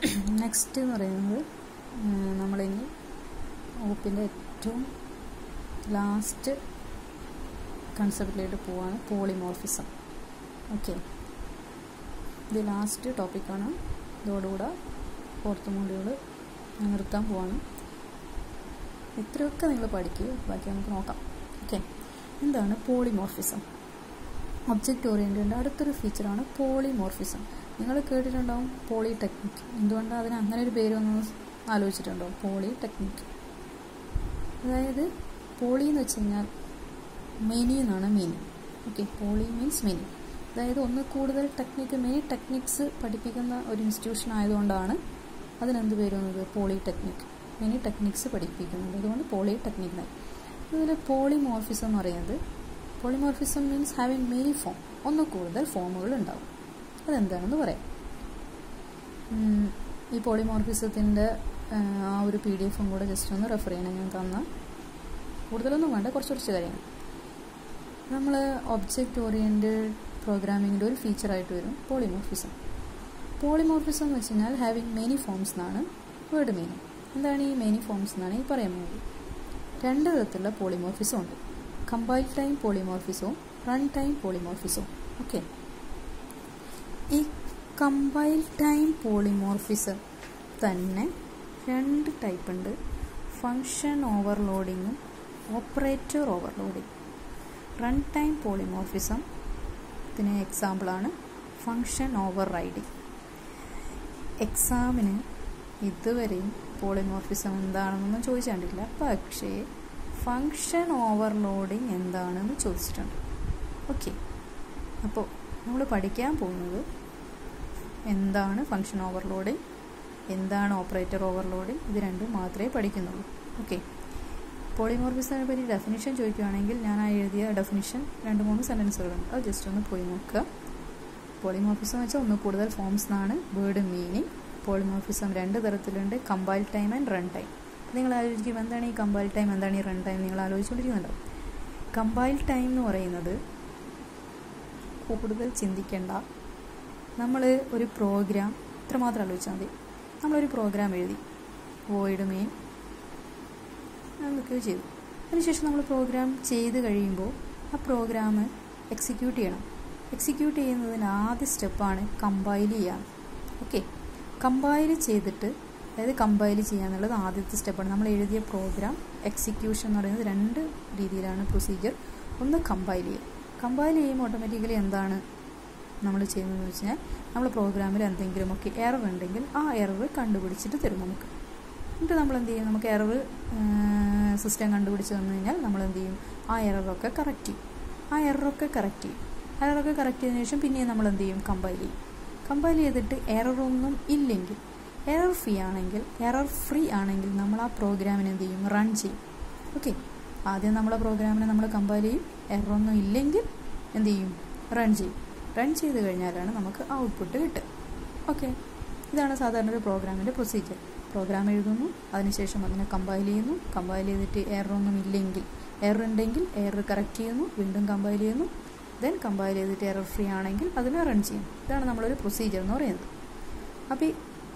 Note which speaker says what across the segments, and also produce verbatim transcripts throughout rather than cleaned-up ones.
Speaker 1: Next എന്ന് പറയുന്നത് നമ്മളിനി ഒപ്പിൻ്റെ ഏറ്റവും ലാസ്റ്റ് കൺസെപ്റ്റിലേക്ക് പോവാണ്, പോളിമോർഫിസം. ഓക്കെ, ഇത് ലാസ്റ്റ് ടോപ്പിക്കാണ്. ഇതോടുകൂടെ ഫോർത്ത് മൊഡ്യൂൾ നിർത്താൻ പോവാണ്. ഇത്രയൊക്കെ നിങ്ങൾ പഠിക്കുക, ബാക്കി നമുക്ക് നോക്കാം. ഓക്കെ, എന്താണ് പോളിമോർഫിസം? ഒബ്ജക്റ്റ് ഓറിയൻറ്റഡ് അടുത്തൊരു ഫീച്ചറാണ് പോളിമോർഫിസം. നിങ്ങൾ കേട്ടിട്ടുണ്ടാവും പോളിടെക്നിക്. എന്തുകൊണ്ടാണ് അതിന് അങ്ങനെ ഒരു പേര് ഒന്ന് ആലോചിച്ചിട്ടുണ്ടോ? പോളിടെക്നിക്, അതായത് പോളി എന്ന് വെച്ച് കഴിഞ്ഞാൽ മെനി എന്നാണ് meaning. Okay, poly means many, അതായത് ഒന്ന് കൂടുതൽ ടെക്നിക്ക്, മെനി ടെക്നിക്സ് പഠിപ്പിക്കുന്ന ഒരു ഇൻസ്റ്റിറ്റ്യൂഷൻ ആയതുകൊണ്ടാണ് അതിനെന്ത് പേര് വന്നത്? പോളിടെക്നിക്. മെനി ടെക്നിക്സ് പഠിപ്പിക്കുന്നുണ്ട്, അതുകൊണ്ട് പോളിടെക്നിക്കായി. അതുപോലെ പോളിമോർഫിസം എന്ന് പറയുന്നത്, polymorphism means having many form, ഒന്ന് കൂടുതൽ ഫോമുകൾ ഉണ്ടാവും. അതെന്താണെന്ന് പറയാം. ഈ പോളിമോർഫിസത്തിൻ്റെ ആ ഒരു പി ഡി എഫും കൂടെ ജസ്റ്റ് ഒന്ന് റെഫർ ചെയ്യണം. ഞാൻ തന്ന കൂടുതലൊന്നും വേണ്ട, കുറച്ച് കുറച്ച് കാര്യങ്ങൾ. നമ്മൾ ഒബ്ജക്റ്റ് ഓറിയൻറ്റഡ് പ്രോഗ്രാമിങ്ങിൻ്റെ ഒരു ഫീച്ചറായിട്ട് വരും പോളിമോർഫിസം. പോളിമോർഫിസം എന്ന് വെച്ച് കഴിഞ്ഞാൽ ഹാവിങ് മെനി ഫോംസ് എന്നാണ് വേർഡ് മീനിങ്. എന്താണ് ഈ മെനി ഫോംസ് എന്നാണ് ഈ പറയാൻ വേണ്ടി. രണ്ട് തരത്തിലുള്ള പോളിമോർഫിസം ഉണ്ട്, കമ്പൈൽ ടൈം പോളിമോർഫിസവും റൺ ടൈം പോളിമോർഫിസവും. ഓക്കെ, ഈ കമ്പൈൽ ടൈം പോളിമോർഫിസം തന്നെ രണ്ട് ടൈപ്പ് ഉണ്ട്, ഫങ്ഷൻ ഓവർലോഡിങ്ങും operator overloading. Run time polymorphism ഇതിന് എക്സാമ്പിളാണ് ഫങ്ഷൻ ഓവർ റൈഡിങ്. എക്സാമിന് ഇതുവരെയും പോളിമോർഫിസം എന്താണെന്നൊന്നും ചോദിച്ചിട്ടില്ല, പക്ഷേ ഫങ്ഷൻ ഓവർലോഡിങ് എന്താണെന്ന് ചോദിച്ചിട്ടുണ്ട്. ഓക്കെ, അപ്പോൾ നമ്മൾ പഠിക്കാൻ പോകുന്നത് എന്താണ് ഫങ്ഷൻ ഓവർലോഡിങ്, എന്താണ് ഓപ്പറേറ്റർ ഓവർലോഡിങ്, ഇത് രണ്ടും മാത്രമേ പഠിക്കുന്നുള്ളൂ. ഓക്കെ, പോളിമോർഫിസത്തിനെ പറ്റി ഡെഫിനിഷൻ ചോദിക്കുകയാണെങ്കിൽ ഞാൻ ആ എഴുതിയ ഡെഫിനിഷൻ രണ്ട് മൂന്ന് സെൻറ്റൻസുകളുണ്ട്, അത് ജസ്റ്റ് ഒന്ന് പോയി നോക്കുക. പോളിമോർഫിസം വെച്ചാൽ ഒന്ന് കൂടുതൽ ഫോംസ് എന്നാണ് വേർഡ് മീനിങ്. പോളിമോർഫിസം രണ്ട് തരത്തിലുണ്ട്, compile time and run time. നിങ്ങൾ ആലോചിക്കും എന്താണ് ഈ കമ്പൈൽ ടൈം, എന്താണ് ഈ റൺ ടൈം, നിങ്ങൾ ആലോചിച്ചുകൊണ്ടിരിക്കുന്നുണ്ടാവും. കമ്പൈൽ ടൈം എന്ന് പറയുന്നത് കൂടുതൽ ചിന്തിക്കേണ്ട, നമ്മൾ ഒരു പ്രോഗ്രാം ഇത്രമാത്രം ആലോചിച്ചാൽ മതി. നമ്മളൊരു പ്രോഗ്രാം എഴുതി, വോയിഡ് മെയിൻ എന്തൊക്കെയോ ചെയ്തു. അതിനുശേഷം നമ്മൾ പ്രോഗ്രാം ചെയ്ത് കഴിയുമ്പോൾ ആ പ്രോഗ്രാം എക്സിക്യൂട്ട് ചെയ്യണം. എക്സിക്യൂട്ട് ചെയ്യുന്നതിന് ആദ്യ സ്റ്റെപ്പാണ് കമ്പൈൽ ചെയ്യുക. ഓക്കെ, കമ്പൈൽ ചെയ്തിട്ട്, അതായത് കമ്പൈൽ ചെയ്യുക എന്നുള്ളത് ആദ്യത്തെ സ്റ്റെപ്പാണ്. നമ്മൾ എഴുതിയ പ്രോഗ്രാം എക്സിക്യൂഷൻ എന്ന് പറയുന്നത് രണ്ട് രീതിയിലാണ് പ്രൊസീജിയർ. ഒന്ന് കമ്പൈൽ ചെയ്യുക. കമ്പൈൽ ചെയ്യുമ്പോൾ ഓട്ടോമാറ്റിക്കലി എന്താണ് നമ്മൾ ചെയ്യുന്നതെന്ന് വെച്ച് കഴിഞ്ഞാൽ നമ്മൾ പ്രോഗ്രാമിൽ എന്തെങ്കിലുമൊക്കെ എറർ ഉണ്ടെങ്കിൽ ആ എറർ കണ്ടുപിടിച്ചിട്ട് തരും നമുക്ക്. എന്നിട്ട് നമ്മൾ എന്ത് ചെയ്യും, നമുക്ക് എറർ സിസ്റ്റം കണ്ടുപിടിച്ച് തന്നു കഴിഞ്ഞാൽ നമ്മൾ എന്ത് ചെയ്യും, ആ എററൊക്കെ കറക്റ്റ് ചെയ്യും. ആ എററൊക്കെ കറക്റ്റ് ചെയ്യും. എററൊക്കെ കറക്റ്റ് ചെയ്തതിനു ശേഷം പിന്നെയും നമ്മൾ എന്ത് ചെയ്യും, കമ്പൈൽ ചെയ്യും. കമ്പൈൽ ചെയ്തിട്ട് എററൊന്നും ഇല്ലെങ്കിൽ, എറർ ഫ്രീ ആണെങ്കിൽ എറർ ഫ്രീ ആണെങ്കിൽ നമ്മൾ ആ പ്രോഗ്രാമിനെ എന്ത് ചെയ്യും, റൺ ചെയ്യും. ഓക്കെ, ആദ്യം നമ്മളെ പ്രോഗ്രാമിനെ നമ്മൾ കമ്പൈൽ ചെയ്യും, എററൊന്നും ഇല്ലെങ്കിൽ എന്ത് ചെയ്യും, റൺ ചെയ്യും. റൺ ചെയ്ത് കഴിഞ്ഞാലാണ് നമുക്ക് ഔട്ട്പുട്ട് കിട്ടുക. ഓക്കെ, ഇതാണ് സാധാരണ ഒരു പ്രോഗ്രാമിൻ്റെ പ്രൊസീജിയർ. പ്രോഗ്രാം എഴുതുന്നു, അതിനുശേഷം അതിനെ കമ്പൈൽ ചെയ്യുന്നു, കമ്പൈൽ ചെയ്തിട്ട് എററൊന്നും ഇല്ലെങ്കിൽ, എറർ ഉണ്ടെങ്കിൽ എറർ കറക്റ്റ് ചെയ്യുന്നു, വീണ്ടും കമ്പൈൽ ചെയ്യുന്നു, ദെൻ കമ്പൈൽ ചെയ്തിട്ട് എറർ ഫ്രീ ആണെങ്കിൽ അതിനെ റൺ ചെയ്യും. ഇതാണ് നമ്മളൊരു പ്രൊസീജിയർ എന്ന് പറയുന്നത്. അപ്പോൾ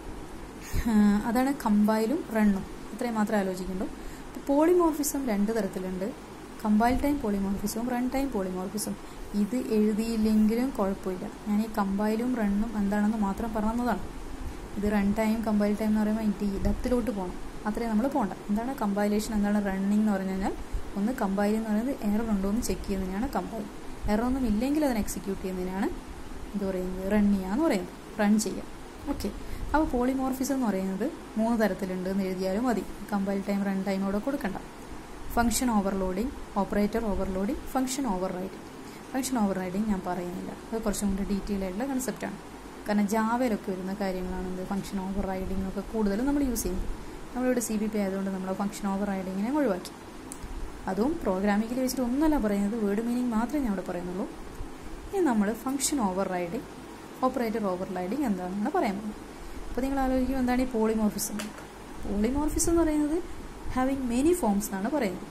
Speaker 1: അതാണ് കമ്പൈലും റണ്ണും, ഇത്രയും മാത്രമേ ആലോചിക്കുള്ളൂ. അപ്പോൾ പോളിമോർഫിസം രണ്ട് തരത്തിലുണ്ട്, കമ്പൈൽ ടൈം പോളിമോർഫിസവും റൺ ടൈം പോളിമോർഫിസം. ഇത് എഴുതിയില്ലെങ്കിലും കുഴപ്പമില്ല, ഞാൻ ഈ കമ്പൈലും റണ്ണും എന്താണെന്ന് മാത്രം പറഞ്ഞതാണ്. ഇത് റൺ ടൈം കമ്പൈൽ ടൈം എന്ന് പറയുമ്പോൾ എനിക്ക് ഈ ഡെപ്തിലോട്ട് പോകണം, അത്രയും നമ്മൾ പോകണ്ട. എന്താണ് കമ്പൈലേഷൻ, എന്താണ് റണ്ണിങ് എന്ന് പറഞ്ഞു കഴിഞ്ഞാൽ, ഒന്ന് കമ്പൈൽ എന്ന് പറയുന്നത് എറർ ഉണ്ടോ എന്ന് ചെക്ക് ചെയ്യുന്നതിനാണ് കമ്പൈൽ. എറർ ഒന്നും ഇല്ലെങ്കിൽ അതിനെ എക്സിക്യൂട്ട് ചെയ്യുന്നതിനാണ് ഇത് പറയുന്നത് റൺ ചെയ്യുക എന്ന് പറയുന്നത്, റൺ ചെയ്യുക. ഓക്കെ, അപ്പോൾ പോളിമോർഫിസം എന്ന് പറയുന്നത് മൂന്ന് തരത്തിലുണ്ട് എന്ന് എഴുതിയാലും മതി, കമ്പൈൽ ടൈം റൺ ടൈം അവിടെ കൊടുക്കണ്ട. Function overloading, operator overloading, function overriding. Function overriding ഞാൻ പറയുന്നില്ല, അത് കുറച്ചും കൂടി ഡീറ്റെയിൽ ആയിട്ടുള്ള കൺസെപ്റ്റാണ്. കാരണം ജാവയിലൊക്കെ വരുന്ന കാര്യങ്ങളാണെന്ത് ഫങ്ഷൻ ഓവർ റൈഡിങ് ഒക്കെ കൂടുതലും നമ്മൾ യൂസ് ചെയ്യുന്നത്. നമ്മളിവിടെ സി ബി പി ആയതുകൊണ്ട് നമ്മൾ ഫങ്ഷൻ ഓവർ റൈഡിങ്ങിനെ ഒഴിവാക്കി. അതും പ്രോഗ്രാമിങ്ങിൽ വെച്ചിട്ട് ഒന്നല്ല പറയുന്നത്, വേർഡ് മീനിങ് മാത്രമേ ഞാൻ ഇവിടെ പറയുന്നുള്ളൂ. ഇനി നമ്മൾ function overriding, operator overriding എന്താണെന്നാണ് പറയാൻ പോകുന്നത്. അപ്പോൾ നിങ്ങൾ ആലോചിക്കും എന്താണ് ഈ പോളിമോർഫിസം. പോളിമോർഫിസം എന്ന് പറയുന്നത് ഹാവിങ് മെനി ഫോംസ് എന്നാണ് പറയുന്നത്.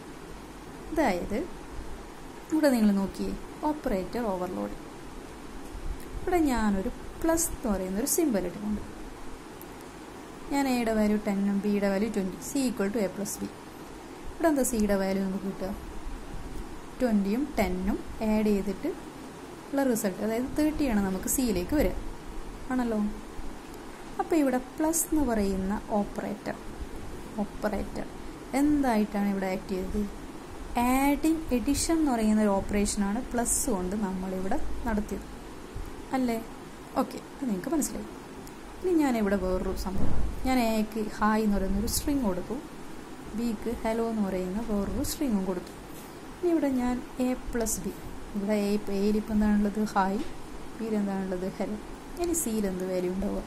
Speaker 1: അതായത് ഇവിടെ നിങ്ങൾ നോക്കിയേ, ഓപ്പറേറ്റർ ഓവർലോഡ്, ഇവിടെ ഞാനൊരു പ്ലസ് എന്ന് പറയുന്നൊരു സിമ്പൽ ഇട്ടിട്ടുണ്ട്. ഞാൻ എയുടെ വാല്യൂ ടെന്നും ബിയുടെ value twenty, C equal to A plus B. ഇവിടെ എന്താ സിയുടെ വാല്യൂ നമുക്ക് കിട്ടുക? ട്വൻറ്റിയും ടെന്നും ആഡ് ചെയ്തിട്ട് ഉള്ള റിസൾട്ട്, അതായത് തേർട്ടിയാണ് നമുക്ക് സിയിലേക്ക് വരിക ആണല്ലോ. അപ്പോൾ ഇവിടെ പ്ലസ് എന്ന് പറയുന്ന ഓപ്പറേറ്റർ ഓപ്പറേറ്റർ എന്തായിട്ടാണ് ഇവിടെ ആക്ട് ചെയ്തത്? ആഡിങ് എഡിഷൻ എന്ന് പറയുന്ന ഒരു ഓപ്പറേഷനാണ് പ്ലസ് കൊണ്ട് നമ്മളിവിടെ നടത്തിയത് അല്ലേ? ഓക്കെ, അത് നിങ്ങൾക്ക് മനസ്സിലായി. ഇനി ഞാനിവിടെ വേറൊരു സംഭവം, ഞാൻ എക്ക് ഹായ് എന്ന് പറയുന്നൊരു സ്ട്രിങ് കൊടുത്തു, ബിക്ക് ഹലോ എന്ന് പറയുന്ന വേറൊരു സ്ട്രിങ്ങും കൊടുത്തു. ഇനി ഇവിടെ ഞാൻ എ പ്ലസ് ബി, ഇവിടെ എ എയിൽ ഇപ്പം എന്താണുള്ളത്? ഹായ്. ബിയിൽ എന്താണുള്ളത്? ഹലോ. ഇനി സിയിൽ എന്ത് വാല്യൂ ഉണ്ടാവുക?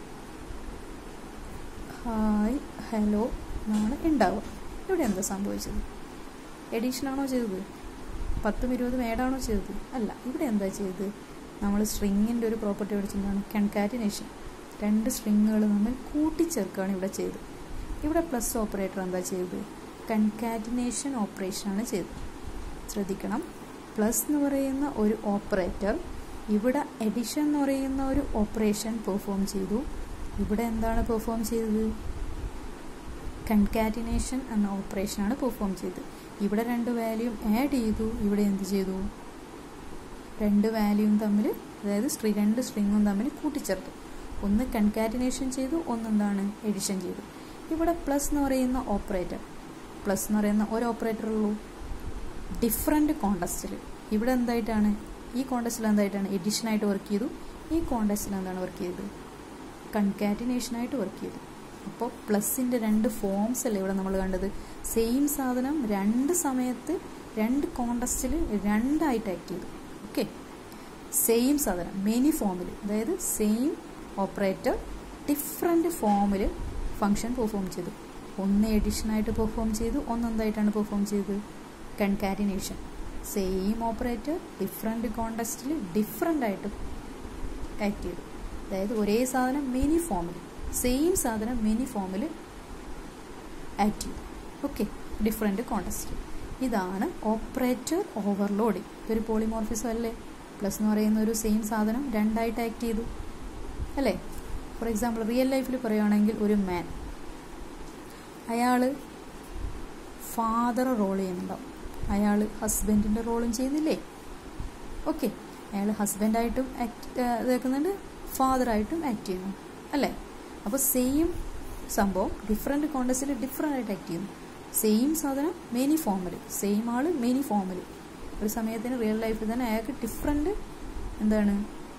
Speaker 1: ഹായ് ഹലോ എന്നാണ് ഉണ്ടാവുക. ഇവിടെ എന്താ സംഭവിച്ചത്? എഡീഷനാണോ ചെയ്തത്? പത്തും ഇരുപതും ഏഡാണോ ചെയ്തത്? അല്ല. ഇവിടെ എന്താ ചെയ്തത്? നമ്മൾ സ്ട്രിങ്ങിൻ്റെ ഒരു പ്രോപ്പർട്ടി പഠിച്ചിട്ടാണ് കൺകാറ്റിനേഷൻ. രണ്ട് സ്ട്രിങ്ങുകൾ നമ്മൾ കൂട്ടിച്ചേർക്കുകയാണ് ഇവിടെ ചെയ്തത്. ഇവിടെ പ്ലസ് ഓപ്പറേറ്റർ എന്താ ചെയ്തത്? കൺകാറ്റിനേഷൻ ഓപ്പറേഷനാണ് ചെയ്തത്. ശ്രദ്ധിക്കണം, പ്ലസ് എന്ന് പറയുന്ന ഒരു ഓപ്പറേറ്റർ ഇവിടെ എഡിഷൻ എന്ന് പറയുന്ന ഒരു ഓപ്പറേഷൻ പെർഫോം ചെയ്തു. ഇവിടെ എന്താണ് പെർഫോം ചെയ്തത്? കൺകാറ്റിനേഷൻ എന്ന ഓപ്പറേഷനാണ് പെർഫോം ചെയ്തത്. ഇവിടെ രണ്ട് വാല്യൂം ആഡ് ചെയ്തു. ഇവിടെ എന്ത് ചെയ്തു? രണ്ട് വാല്യൂം തമ്മിൽ, അതായത് സ്ട്രിങ് രണ്ട് സ്ട്രിങ്ങും തമ്മിൽ കൂട്ടിച്ചേർത്തു. ഒന്ന് കൺകാറ്റിനേഷൻ ചെയ്തു, ഒന്നെന്താണ്? എഡിഷൻ ചെയ്തു. ഇവിടെ പ്ലസ് എന്ന് പറയുന്ന ഓപ്പറേറ്റർ, പ്ലസ് എന്ന് പറയുന്ന ഒരു ഓപ്പറേറ്റർ ഉള്ളൂ ഡിഫറെൻറ്റ് കോണ്ടസ്റ്റിൽ. ഇവിടെ എന്തായിട്ടാണ്? ഈ കോണ്ടസ്റ്റിൽ എന്തായിട്ടാണ്? എഡിഷനായിട്ട് വർക്ക് ചെയ്തു. ഈ കോണ്ടസ്റ്റിൽ എന്താണ് വർക്ക് ചെയ്തത്? കൺകാറ്റിനേഷനായിട്ട് വർക്ക് ചെയ്തു. അപ്പോൾ പ്ലസിൻ്റെ രണ്ട് ഫോംസ് അല്ലേ ഇവിടെ നമ്മൾ കണ്ടത്? സെയിം സാധനം രണ്ട് സമയത്ത് രണ്ട് കോണ്ടസ്റ്റിൽ രണ്ടായിട്ട് ആക്ട് ചെയ്തു. ഓക്കെ, സെയിം സാധനം മെനി ഫോമിൽ, അതായത് സെയിം ഓപ്പറേറ്റർ ഡിഫറെൻറ്റ് ഫോമിൽ ഫങ്ഷൻ പെർഫോം ചെയ്തു. ഒന്ന് എഡിഷനായിട്ട് പെർഫോം ചെയ്തു, ഒന്നെന്തായിട്ടാണ് പെർഫോം ചെയ്തത്? കൺകാറ്റിനേഷൻ. സെയിം ഓപ്പറേറ്റർ ഡിഫറെൻറ്റ് കോണ്ടസ്റ്റിൽ ഡിഫറെൻ്റ് ആയിട്ട് ആക്ട് ചെയ്തു. അതായത് ഒരേ സാധനം മെനി ഫോമിൽ, സെയിം സാധനം മെനി ഫോമിൽ ആക്ട് ചെയ്തു. ഓക്കെ, ഡിഫറെൻറ്റ് കോണ്ടസ്റ്റിൽ. ഇതാണ് ഓപ്പറേറ്റർ ഓവർലോഡിങ്. ഇതൊരു പോളിമോർഫിസം അല്ലേ? പ്ലസ് എന്ന് പറയുന്ന ഒരു സെയിം സാധനം രണ്ടായിട്ട് ആക്ട് ചെയ്തു അല്ലേ? ഫോർ എക്സാമ്പിൾ റിയൽ ലൈഫിൽ പറയുകയാണെങ്കിൽ ഒരു മാൻ, അയാൾ ഫാദർ റോൾ ചെയ്യുന്നുണ്ടാവും, അയാൾ ഹസ്ബൻഡിൻ്റെ റോളും ചെയ്യുന്നില്ലേ? ഓക്കെ, അയാൾ ഹസ്ബൻഡായിട്ടും ആക്ട് ഇതാക്കുന്നുണ്ട്, ഫാദറായിട്ടും ആക്ട് ചെയ്യുന്നു അല്ലേ? അപ്പോൾ സെയിം സംഭവം ഡിഫറെൻറ്റ് കോണ്ടസ്റ്റിൽ ഡിഫറെൻ്റ് ആയിട്ട് ആക്ട് ചെയ്യുന്നു. സെയിം സാധനം മെനി ഫോമിൽ, സെയിം ആൾ മെനി ഫോമിൽ. ഒരു സമയത്തിന് റിയൽ ലൈഫിൽ തന്നെ അയാൾക്ക് ഡിഫറെൻറ്റ് എന്താണ്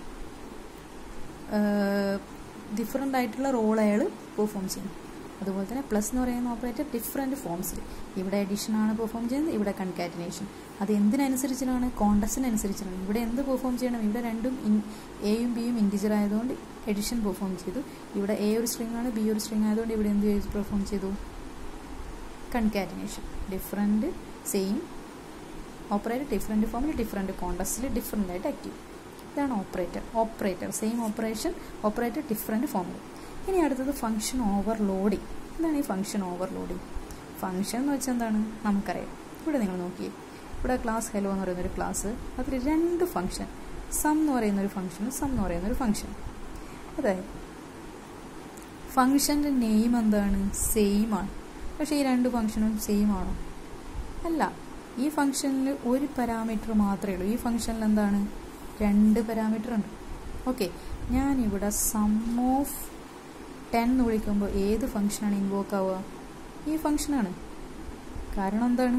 Speaker 1: ഡിഫറെൻ്റ് ആയിട്ടുള്ള റോൾ അയാൾ പെർഫോം ചെയ്യുന്നു. അതുപോലെ തന്നെ പ്ലസ് എന്ന് പറയുന്ന ഓപ്പറേറ്റർ ഡിഫറെൻറ്റ് ഫോംസിൽ, ഇവിടെ എഡിഷനാണ് പെർഫോം ചെയ്യുന്നത്, ഇവിടെ കൺകാറ്റിനേഷൻ. അത് എന്തിനനുസരിച്ചിട്ടാണ്? കോണ്ടസ്റ്റിനനുസരിച്ചിട്ടാണ്. ഇവിടെ എന്ത് പെർഫോം ചെയ്യണം? ഇവിടെ രണ്ടും എയും ബിയും ഇൻറ്റിജർ ആയതുകൊണ്ട് എഡിഷൻ പെർഫോം ചെയ്തു. ഇവിടെ എ ഒരു സ്ട്രിങ് ആണ്, ബി ഒരു സ്ട്രിങ് ആയതുകൊണ്ട് ഇവിടെ എന്ത് പെർഫോം ചെയ്തു? Concatenation. Different same operator different ഫോമിൽ ഡിഫറെൻറ്റ് കോണ്ടസ്റ്റിൽ ഡിഫറെൻ്റ് ആയിട്ട് ആക്ട് ചെയ്യും. ഇതാണ് operator. Operator same operation, operator different ഫോമിൽ. ഇനി അടുത്തത് ഫംഗ്ഷൻ ഓവർലോഡിങ്. എന്താണ് ഈ ഫംഗ്ഷൻ ഓവർലോഡിങ്? ഫംഗ്ഷൻ എന്ന് വെച്ചാൽ എന്താണ്? നമുക്കറിയാം. ഇവിടെ നിങ്ങൾ നോക്കിയേ, ഇവിടെ ക്ലാസ് ഹലോ എന്ന് പറയുന്നൊരു ക്ലാസ്, അതിൽ രണ്ട് ഫംഗ്ഷൻ, സം എന്ന് പറയുന്നൊരു ഫംഗ്ഷനും സം എന്ന് പറയുന്നൊരു ഫംഗ്ഷൻ. അതായത് ഫംഗ്ഷൻ്റെ നെയിം എന്താണ്? സെയിം ആണ്. പക്ഷേ ഈ രണ്ട് ഫംഗ്ഷനും സെയിം ആണോ? അല്ല. ഈ ഫംഗ്ഷനിൽ ഒരു പാരാമീറ്റർ മാത്രമേ ഉള്ളൂ. ഈ ഫംഗ്ഷനിൽ എന്താണ്? രണ്ട് പാരാമീറ്റർ ഉണ്ട്. ഓക്കെ, ഞാനിവിടെ സം ഓഫ് ടെൻ എന്ന് വിളിക്കുമ്പോൾ ഏത് ഫംഗ്ഷനാണ് ഇൻവോക്ക് ആവുക? ഈ ഫംഗ്ഷനാണ്. കാരണം എന്താണ്?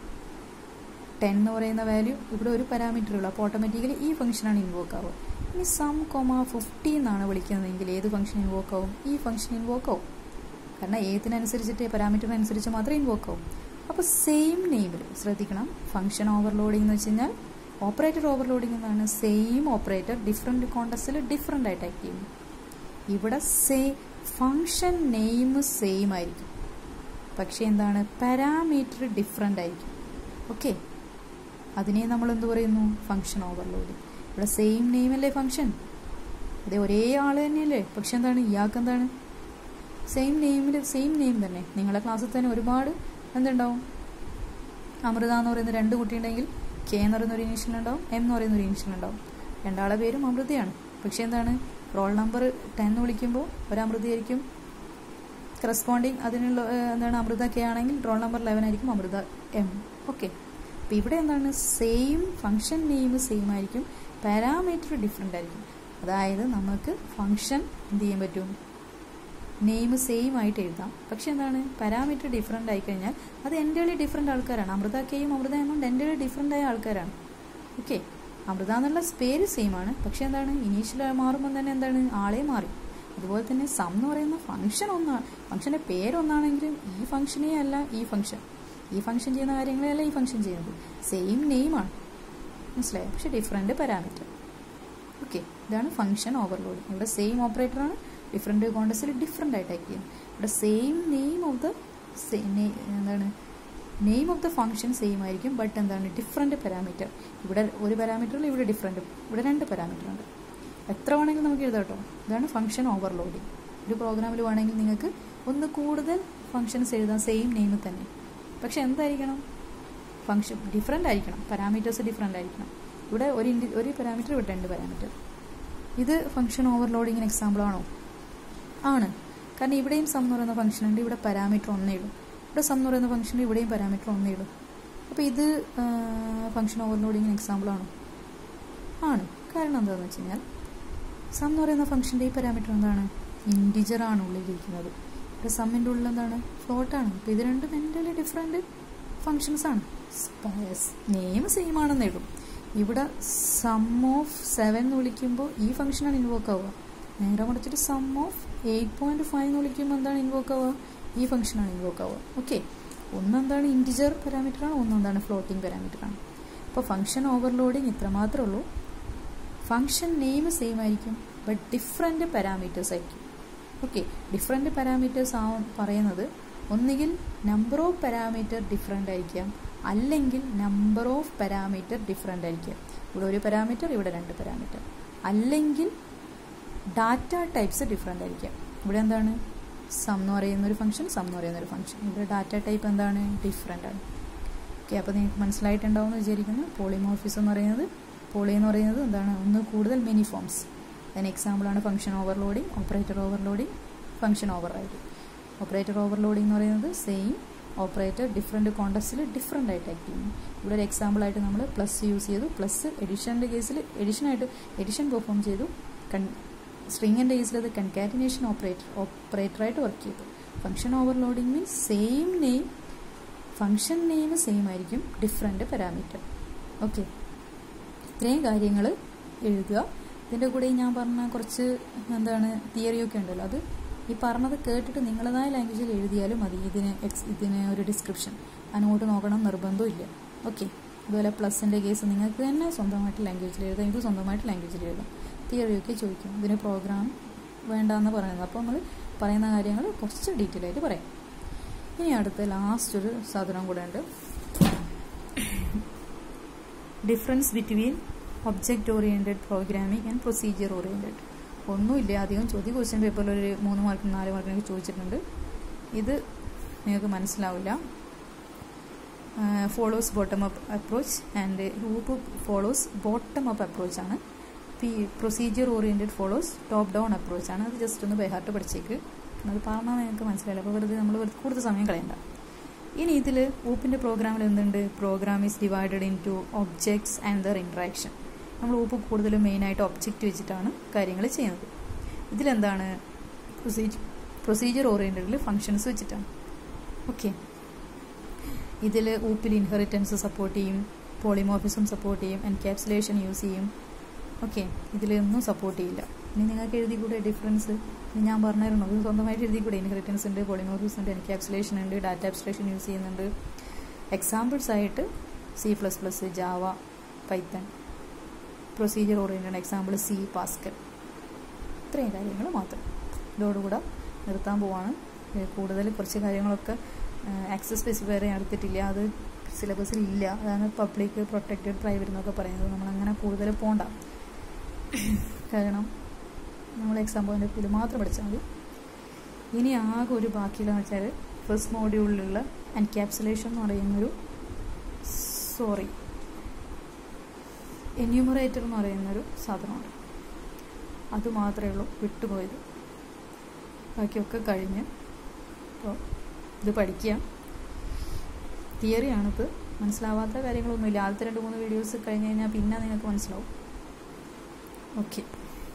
Speaker 1: ടെൻ എന്ന് പറയുന്ന വാല്യൂ ഇവിടെ ഒരു പാരാമീറ്റർ ഉള്ളൂ, അപ്പോൾ ഓട്ടോമാറ്റിക്കലി ഈ ഫംഗ്ഷനാണ് ഇൻവോക്ക് ആവുക. ഇനി സം കോമ ഫിഫ്റ്റി എന്നാണ് വിളിക്കുന്നതെങ്കിൽ ഏത് ഫംഗ്ഷൻ ഇൻവോക്ക് ആവും? ഈ ഫംഗ്ഷൻ ഇൻവോക്ക് ആവും. കാരണം ഏതിനനുസരിച്ചിട്ട് പാരാമീറ്ററിനനുസരിച്ച് മാത്രമേ ഇൻവോക്ക് ആവും. അപ്പോൾ സെയിം നെയിമിൽ ശ്രദ്ധിക്കണം. ഫംഗ്ഷൻ ഓവർലോഡിംഗ് എന്ന് വെച്ച് കഴിഞ്ഞാൽ ഓപ്പറേറ്റർ ഓവർലോഡിംഗ് എന്നാണ്. സെയിം ഓപ്പറേറ്റർ ഡിഫറെൻറ്റ് കോണ്ടസ്റ്റിൽ ഡിഫറെൻ്റ് ആയിട്ട് ആക്ട് ചെയ്യുന്നു. ഇവിടെ സേ ഫംഗ്ഷൻ നെയിം സെയിം ആയിരിക്കും, പക്ഷേ എന്താണ്? പാരാമീറ്റർ ഡിഫറെൻ്റ് ആയിരിക്കും. ഓക്കെ, അതിനെ നമ്മൾ എന്ത് പറയുന്നു? Function overloading. ഇവിടെ സെയിം നെയിം അല്ലേ ഫംഗ്ഷൻ? അതെ, ഒരേ ആൾ തന്നെയല്ലേ, പക്ഷെ എന്താണ്? ഇയാൾക്ക് എന്താണ്? സെയിം നെയിമിൽ സെയിം നെയിം തന്നെ. നിങ്ങളുടെ ക്ലാസ്സിൽ തന്നെ ഒരുപാട് എന്തുണ്ടാവും? അമൃത എന്ന് പറയുന്ന രണ്ട് കുട്ടിയുണ്ടെങ്കിൽ കെ എന്ന് പറയുന്നൊരു ഇനീഷ്യൽ ഉണ്ടാവും, എം എന്ന് പറയുന്നൊരു ഇനീഷ്യൽ ഉണ്ടാവും. രണ്ടാളെ പേരും അമൃതയാണ്, പക്ഷെ എന്താണ്? റോൾ നമ്പർ ടെൻ എന്ന് വിളിക്കുമ്പോൾ ഒരു അമൃതയായിരിക്കും, കറസ്പോണ്ടിങ് അതിനുള്ള എന്താണ് അമൃത കെ ആണെങ്കിൽ റോൾ നമ്പർ ലെവൻ ആയിരിക്കും അമൃത എം. ഓക്കെ, അപ്പോൾ ഇവിടെ എന്താണ് സെയിം ഫംഗ്ഷൻ നെയിം സെയിം ആയിരിക്കും, പാരാമീറ്റർ ഡിഫറെൻ്റ് ആയിരിക്കും. അതായത് നമുക്ക് ഫംഗ്ഷൻ എന്ത് ചെയ്യാൻ പറ്റും, നെയിം സെയിം ആയിട്ട് എഴുതാം, പക്ഷെ എന്താണ് പാരാമീറ്റർ ഡിഫറെൻ്റ് ആയി കഴിഞ്ഞാൽ അത് എൻ്റേലി ഡിഫറെൻ്റ് ആൾക്കാരാണ്. അമൃത കെയും അമൃത എമ്മും എൻ്റേലി ഡിഫറെൻ്റ് ആയ ആൾക്കാരാണ്. ഓക്കെ, അമൃത എന്നുള്ള പേര് സെയിം ആണ്, പക്ഷെ എന്താണ് ഇനീഷ്യൽ മാറുമ്പോൾ തന്നെ എന്താണ് ആളെ മാറി. അതുപോലെ തന്നെ സം എന്ന് പറയുന്ന ഫംഗ്ഷൻ ഒന്നാണ്, ഫംഗ്ഷൻ്റെ പേരൊന്നാണെങ്കിലും ഈ ഫംഗ്ഷനേ അല്ല ഈ ഫംഗ്ഷൻ, ഈ ഫംഗ്ഷൻ ചെയ്യുന്ന കാര്യങ്ങളെയല്ല ഈ ഫംഗ്ഷൻ ചെയ്യുന്നത്, സെയിം നെയിമാണ്, മനസ്സിലായോ, പക്ഷെ ഡിഫറെൻറ്റ് പാരാമീറ്റർ. ഓക്കെ, ഇതാണ് ഫംഗ്ഷൻ ഓവർലോഡിങ്. ഇവിടെ സെയിം ഓപ്പറേറ്ററാണ്, ഡിഫറെൻറ്റ് കോണ്ടസ്റ്റിൽ ഡിഫറെൻ്റ് ആയിട്ട് ആക്ട് ചെയ്യും. ഇവിടെ സെയിം നെയിം ഓഫ് ദ എന്താണ് name of the function same ആയിരിക്കും, ബട്ട് എന്താണ് ഡിഫറെൻറ്റ് പാരാമീറ്റർ. ഇവിടെ ഒരു പാരാമീറ്ററിൽ ഇവിടെ ഡിഫറെൻറ്റ്, ഇവിടെ രണ്ട് പാരാമീറ്റർ ഉണ്ട്. എത്ര വേണമെങ്കിലും നമുക്ക് എഴുതാം കേട്ടോ. ഇതാണ് ഫംഗ്ഷൻ ഓവർലോഡിങ്. ഒരു പ്രോഗ്രാമിൽ വേണമെങ്കിൽ നിങ്ങൾക്ക് ഒന്ന് കൂടുതൽ ഫംഗ്ഷൻസ് എഴുതാം സെയിം നെയിമിൽ തന്നെ, പക്ഷെ എന്തായിരിക്കണം, ഫംഗ്ഷൻ ഡിഫറെൻ്റ് ആയിരിക്കണം, പാരാമീറ്റേഴ്സ് ഡിഫറെൻ്റ് ആയിരിക്കണം. ഇവിടെ ഒരു ഇൻഡി ഒരു പാരാമീറ്റർ, ഇവിടെ രണ്ട് പാരാമീറ്റർ. ഇത് ഫംഗ്ഷൻ ഓവർലോഡിങ്ങിന് എക്സാമ്പിൾ ആണോ? ആണ്, കാരണം ഇവിടെയും സം എന്ന് പറയുന്ന ഫംഗ്ഷൻ ഉണ്ട്, ഇവിടെ പാരാമീറ്റർ ഒന്നേ ഉള്ളൂ. ഇവിടെ സം എന്ന് പറയുന്ന ഫംഗ്ഷൻ ഇവിടെയും പാരാമീറ്റർ ഒന്നേ ഉള്ളൂ. അപ്പോൾ ഇത് ഫംഗ്ഷൻ ഓവർലോഡിങ്ങിന് എക്സാമ്പിൾ ആണോ? ആണ്. കാരണം എന്താണെന്ന് വെച്ച് കഴിഞ്ഞാൽ സം എന്ന് പറയുന്ന ഫംഗ്ഷൻ്റെ ഈ പാരാമീറ്റർ എന്താണ്, ഇൻറ്റിജറാണ് ഉള്ളിലിരിക്കുന്നത്. ഇവിടെ സമ്മിൻ്റെ ഉള്ളിൽ എന്താണ്, ഫ്ലോട്ടാണ്. അപ്പോൾ ഇത് രണ്ടും എൻ്റലി ഡിഫറെൻറ്റ് ഫംഗ്ഷൻസ് ആണ്, നെയിം സെയിം ആണെന്നേ ഉള്ളൂ. ഇവിടെ സം ഓഫ് സെവൻ എന്ന് വിളിക്കുമ്പോൾ ഈ ഫംഗ്ഷനാണ് ഇൻവോക്ക് ആവുക, നേരെ മറിച്ചിട്ട് sum of eight point five എന്ന് വിളിക്കുമ്പോൾ എന്താണ് ഇൻവോക്ക് ആവുക, ഈ ഫംഗ്ഷനാണ് ഇൻവോക്ക് ആവുക. ഓക്കെ, ഒന്നെന്താണ് ഇൻറ്റിജർ പാരാമീറ്ററാണ്, ഒന്നെന്താണ് ഫ്ലോട്ടിംഗ് പാരാമീറ്ററാണ്. അപ്പോൾ ഫംഗ്ഷൻ ഓവർലോഡിങ് ഇത്ര മാത്രമേ ഉള്ളൂ, ഫംഗ്ഷൻ നെയിം സെയിം ആയിരിക്കും, ബട്ട് ഡിഫറെൻറ്റ് പാരാമീറ്റേഴ്സ് ആയിരിക്കും. ഓക്കെ, ഡിഫറെൻറ്റ് പാരാമീറ്റേഴ്സ് ആ പറയുന്നത് ഒന്നുകിൽ നമ്പർ ഓഫ് പാരാമീറ്റർ ഡിഫറെൻ്റ് ആയിരിക്കാം, അല്ലെങ്കിൽ നമ്പർ ഓഫ് പാരാമീറ്റർ ഡിഫറെൻ്റ് ആയിരിക്കാം. ഇവിടെ ഒരു പാരാമീറ്റർ, ഇവിടെ രണ്ട് പാരാമീറ്റർ, അല്ലെങ്കിൽ ഡാറ്റ ടൈപ്സ് ഡിഫറെൻ്റ് ആയിരിക്കാം. ഇവിടെ എന്താണ് സം എന്ന് പറയുന്നൊരു ഫംഗ്ഷൻ, സം എന്ന് പറയുന്നൊരു ഫംഗ്ഷൻ, ഇവിടെ ഡാറ്റ ടൈപ്പ് എന്താണ് ഡിഫറെൻ്റ് ആണ്. ഓക്കെ, അപ്പോൾ നിങ്ങൾക്ക് മനസ്സിലായിട്ടുണ്ടാവും എന്ന് വിചാരിക്കുന്നു. പോളിമോർഫിസം എന്ന് പറയുന്നത്, പോളി എന്ന് പറയുന്നത് എന്താണ്, ഒന്ന് കൂടുതൽ മെനി ഫോംസ്. അതിന് എക്സാമ്പിളാണ് function overloading, operator overloading, function overriding. Operator overloading എന്ന് പറയുന്നത് സെയിം ഓപ്പറേറ്റർ ഡിഫറെൻറ്റ് കോണ്ടസ്റ്റിൽ ഡിഫറെൻ്റ് ആയിട്ട് ആക്ട് ചെയ്യുന്നു. ഇവിടെ ഒരു എക്സാമ്പിളായിട്ട് നമ്മൾ പ്ലസ് യൂസ് ചെയ്തു, പ്ലസ് എഡിഷൻ്റെ കേസിൽ എഡിഷനായിട്ട് എഡിഷൻ പെർഫോം ചെയ്തു, കൺ സ്ട്രിങ്ങിൻ്റെ കേസിൽ അത് കൺകാറ്റിനേഷൻ ഓപ്പറേറ്റർ ഓപ്പറേറ്ററായിട്ട് വർക്ക് ചെയ്തു. Function overloading means same name, function name same ആയിരിക്കും, ഡിഫറെൻറ്റ് പാരാമീറ്റർ. ഓക്കെ, ഇത്രയും കാര്യങ്ങൾ എഴുതുക. ഇതിൻ്റെ കൂടെ ഞാൻ പറഞ്ഞ കുറച്ച് എന്താണ് തിയറിയൊക്കെ ഉണ്ടല്ലോ, അത് ഈ പറഞ്ഞത് കേട്ടിട്ട് നിങ്ങളതായ ലാംഗ്വേജിൽ എഴുതിയാലും മതി. ഇതിന് എക്സ് ഇതിന് ഒരു ഡിസ്ക്രിപ്ഷൻ അങ്ങോട്ട് നോക്കണം നിർബന്ധമില്ല. ഓക്കെ, അതുപോലെ പ്ലസിൻ്റെ കേസ് നിങ്ങൾക്ക് തന്നെ സ്വന്തമായിട്ട് ലാംഗ്വേജിൽ എഴുതാം, ഇത് സ്വന്തമായിട്ട് ലാംഗ്വേജിൽ എഴുതാം. തിയറിയൊക്കെ ചോദിക്കും, ഇതിന് പ്രോഗ്രാം വേണ്ടാന്ന് പറയുന്നത്. അപ്പോൾ നമ്മൾ പറയുന്ന കാര്യങ്ങൾ കുറച്ച് ഡീറ്റെയിൽ ആയിട്ട് പറയാം. ഇനി അടുത്ത ലാസ്റ്റ് ഒരു സാധനം കൂടെ ഉണ്ട്, difference between object oriented programming and procedure oriented. ഒന്നുമില്ല, അധികം ചോദ്യം ക്വസ്റ്റ്യൻ പേപ്പറിൽ ഒരു മൂന്ന് മാർക്കിന് നാല് മാർക്കിനൊക്കെ ചോദിച്ചിട്ടുണ്ട്. ഇത് നിങ്ങൾക്ക് മനസ്സിലാവില്ല. Follows bottom up approach and group follows bottom up അപ്രോച്ചാണ്. P procedure oriented follows top down അപ്രോച്ചാണ്. അത് ജസ്റ്റ് ഒന്ന് ബൈഹാർട്ട് പഠിച്ചേക്ക്, അത് പറഞ്ഞാൽ നിങ്ങൾക്ക് മനസ്സിലായില്ല. അപ്പോൾ വെറുതെ നമ്മൾ കൂടുതൽ സമയം കളയണ്ട. ഇനി ഇതിൽ ഊപ്പിൻ്റെ പ്രോഗ്രാമിൽ എന്തുണ്ട്, program is divided into objects and their interaction. നമ്മൾ ഊപ്പ് കൂടുതലും മെയിനായിട്ട് ഒബ്ജക്റ്റ് വെച്ചിട്ടാണ് കാര്യങ്ങൾ ചെയ്യുന്നത്. ഇതിലെന്താണ് പ്രൊസീജ് പ്രൊസീജിയർ ഓറിയൻറ്റഡിൽ ഫങ്ഷൻസ് വെച്ചിട്ടാണ്. ഓക്കെ, ഇതിൽ ഊപ്പിൽ ഇൻഹെറിറ്റൻസ് സപ്പോർട്ട് ചെയ്യും, പോളിമോർഫിസം സപ്പോർട്ട് ചെയ്യും, എൻക്യാപ്സുലേഷൻ യൂസ് ചെയ്യും. ഓക്കെ, ഇതിലൊന്നും സപ്പോർട്ട് ചെയ്യില്ല. ഇനി നിങ്ങൾക്ക് എഴുതി കൂടെ ഡിഫറൻസ് ഞാൻ പറഞ്ഞിരുന്നു, ഇത് സ്വന്തമായിട്ട് എഴുതി കൂടെ. ഇൻഹെറിറ്റൻസ് ഉണ്ട്, പോളിമോർഫിസം ഉണ്ട്, എൻക്യാപ്സുലേഷൻ ഉണ്ട്, ഡാറ്റ അബ്സ്ട്രാക്ഷൻ യൂസ് ചെയ്യുന്നുണ്ട്. എക്സാമ്പിൾസ് ആയിട്ട് C plus plus, Java, Python. Procedure oriented example C, Pascal. ഇത്രയും കാര്യങ്ങൾ മാത്രം. ഇതോടുകൂടെ നിർത്താൻ പോവാണ്. കൂടുതൽ കുറച്ച് കാര്യങ്ങളൊക്കെ ആക്സസ് സ്പെസിഫയർ എടുത്തിട്ടില്ല, അത് സിലബസിൽ ഇല്ല. അതാണ് പബ്ലിക്, പ്രൊട്ടക്റ്റഡ്, പ്രൈവറ്റ് എന്നൊക്കെ പറയുന്നത്. നമ്മളങ്ങനെ കൂടുതൽ പോകണ്ട, കാരണം നമ്മൾ എക്സാം പോയിൻ്റ് ഓഫ് വ്യൂ മാത്രം പഠിച്ചാൽ മതി. ഇനി ആകെ ഒരു ബാക്കിയുള്ളതെന്ന് വെച്ചാൽ ഫസ്റ്റ് മോഡ്യൂളിലുള്ള എൻക്യാപ്സുലേഷൻ എന്ന് പറയുന്നൊരു സോറി എന്യൂമറേറ്റർ എന്ന് പറയുന്നൊരു സാധനമുണ്ട്. അത് മാത്രമേ ഉള്ളൂ വിട്ടുപോയത്. ബാക്കിയൊക്കെ കഴിഞ്ഞ് അപ്പോൾ ഇത് പഠിക്കുക. തിയറിയാണിത്, മനസ്സിലാവാത്ത കാര്യങ്ങളൊന്നുമില്ല. ആദ്യത്തെ രണ്ട് മൂന്ന് വീഡിയോസ് കഴിഞ്ഞ് കഴിഞ്ഞാൽ പിന്നെ നിങ്ങൾക്ക് മനസ്സിലാവും. ഓക്കെ.